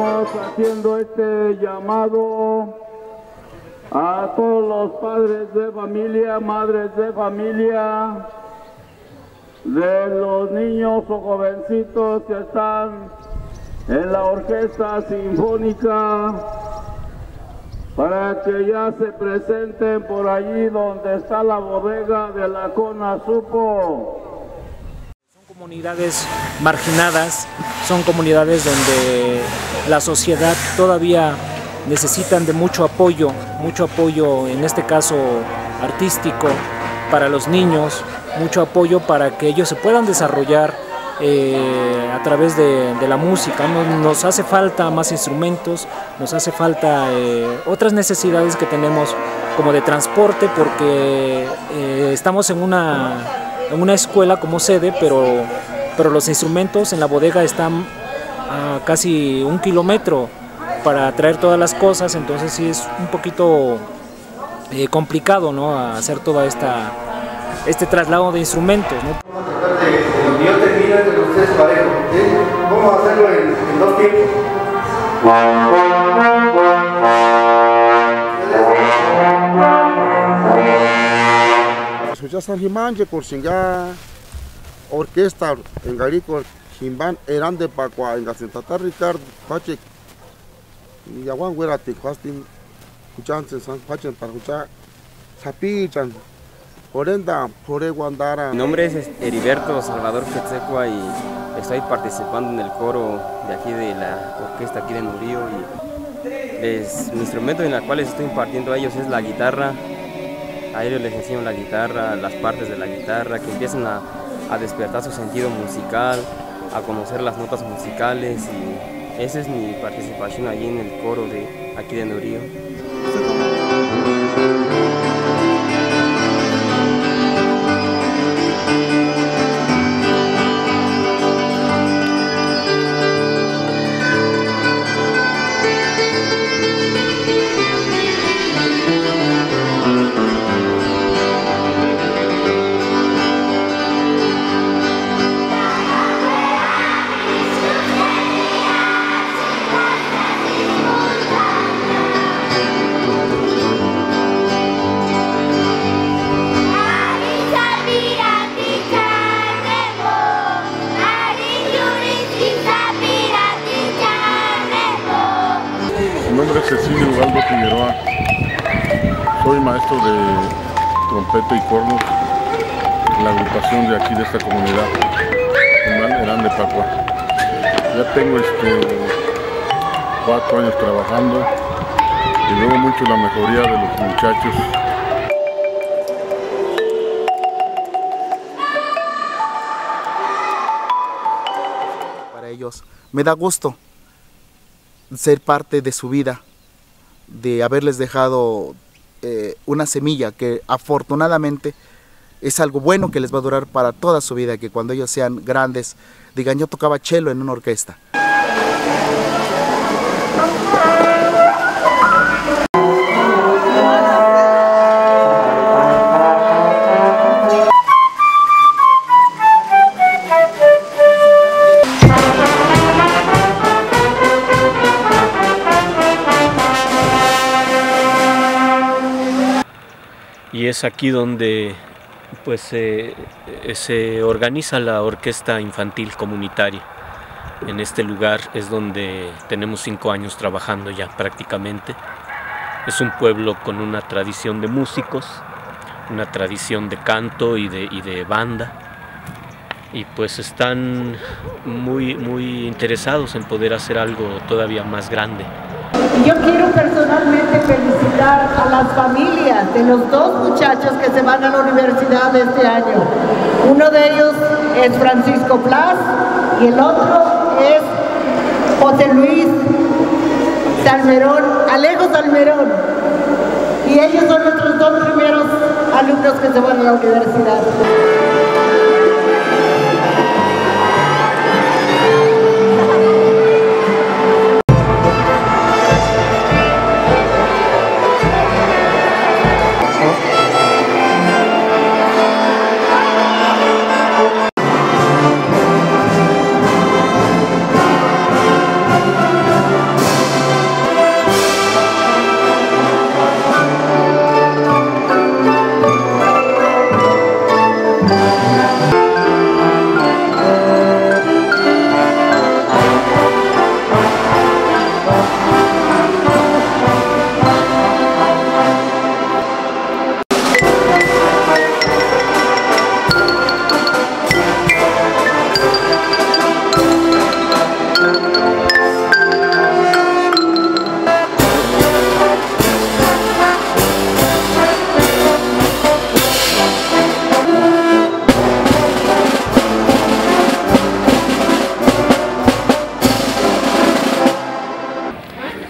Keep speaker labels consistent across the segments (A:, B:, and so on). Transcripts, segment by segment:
A: Estamos haciendo este llamado a todos los padres de familia, madres de familia, de los niños o jovencitos que están en la orquesta sinfónica, para que ya se presenten por allí donde está la bodega de la CONASUPO.
B: Son comunidades marginadas, son comunidades donde la sociedad todavía necesitan de mucho apoyo en este caso artístico para los niños, mucho apoyo para que ellos se puedan desarrollar a través de la música. Nos hace falta más instrumentos, nos hace falta otras necesidades que tenemos como de transporte, porque estamos en una escuela como sede, pero los instrumentos en la bodega están a casi 1 kilómetro para traer todas las cosas, entonces sí es un poquito complicado, ¿no?, hacer toda este traslado de instrumentos, ¿no?
C: Yo termino entre los tres parejos, ¿sí? Vamos a hacerlo en 2 tiempos.
D: Ya San Jimanje por singa orquesta en Garico Jimban eran de Pacua en Gacentata Ricardo Pache y Aguan Guerati Justin Kuchansen San Pachen para escuchar Zapichan.
E: Mi nombre es Heriberto Salvador Quetzecua y estoy participando en el coro de aquí de la orquesta aquí de Nurío, y el instrumento en el cual estoy impartiendo a ellos es la guitarra. A ellos les enseño la guitarra, las partes de la guitarra, que empiecen a despertar su sentido musical, a conocer las notas musicales, y esa es mi participación allí en el coro de aquí de Nurío.
F: Mi nombre es Cecilio Ubaldo Figueroa, soy maestro de trompeta y cornos en la agrupación de aquí de esta comunidad, Herán de Pacua. Ya tengo 4 años trabajando y veo mucho la mejoría de los muchachos.
G: Para ellos me da gusto ser parte de su vida, de haberles dejado una semilla que afortunadamente es algo bueno que les va a durar para toda su vida, que cuando ellos sean grandes digan: yo tocaba cello en una orquesta.
H: Y es aquí donde pues se organiza la orquesta infantil comunitaria. En este lugar es donde tenemos 5 años trabajando ya prácticamente. Es un pueblo con una tradición de músicos, una tradición de canto y de banda, y pues están muy interesados en poder hacer algo todavía más grande.
I: Yo quiero personalmente felicitar a las familias de los 2 muchachos que se van a la universidad este año. Uno de ellos es Francisco Plas y el otro es José Luis Salmerón, Alejo Salmerón. Y ellos son nuestros 2 primeros alumnos que se van a la universidad.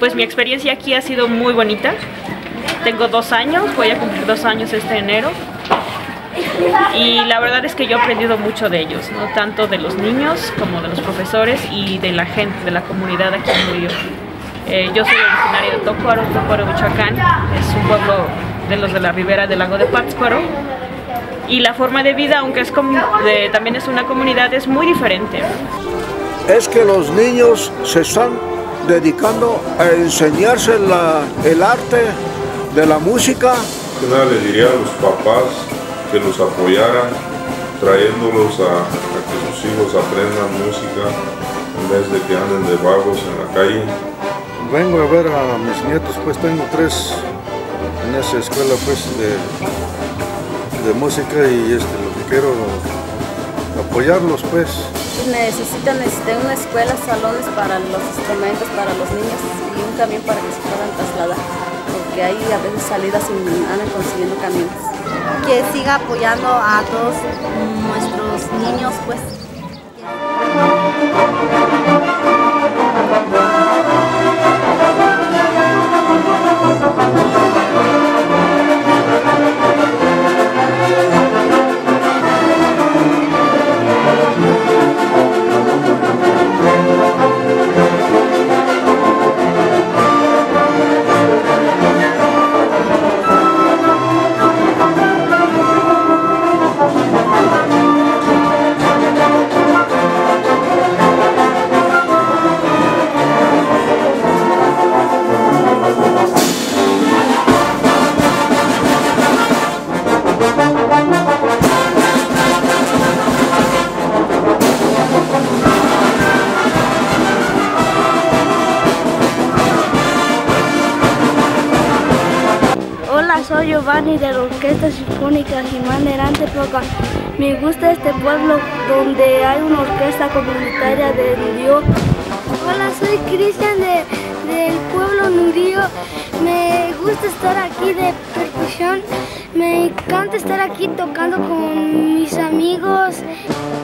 J: pues mi experiencia aquí ha sido muy bonita. Tengo 2 años, voy a cumplir 2 años este enero. Y la verdad es que yo he aprendido mucho de ellos, ¿no? Tanto de los niños como de los profesores y de la gente, de la comunidad aquí en Murillo. Yo soy originaria de Tócuaro, Michoacán, es un pueblo de los de la ribera del lago de Pátzcuaro. Y la forma de vida, aunque es también es una comunidad, es muy diferente.
K: Es que los niños se están dedicando a enseñarse el arte de la música.
L: Le diría a los papás que los apoyaran, trayéndolos a que sus hijos aprendan música en vez de que anden de vagos en la calle.
D: Vengo a ver a mis nietos, pues tengo 3 en esa escuela pues de música y lo que quiero apoyarlos pues.
M: Necesitan una escuela, salones para los instrumentos para los niños y un camión para que se puedan trasladar, porque hay a veces salidas y andan consiguiendo camiones.
N: Que siga apoyando a todos nuestros niños pues.
O: Soy Giovanni de la Orquesta Sinfónica Jimán Herante Proca. Me gusta este pueblo donde hay una orquesta comunitaria de Nurío.
P: Hola, soy Cristian del pueblo Nurío. Me gusta estar aquí de percusión. Me encanta estar aquí tocando con mis amigos.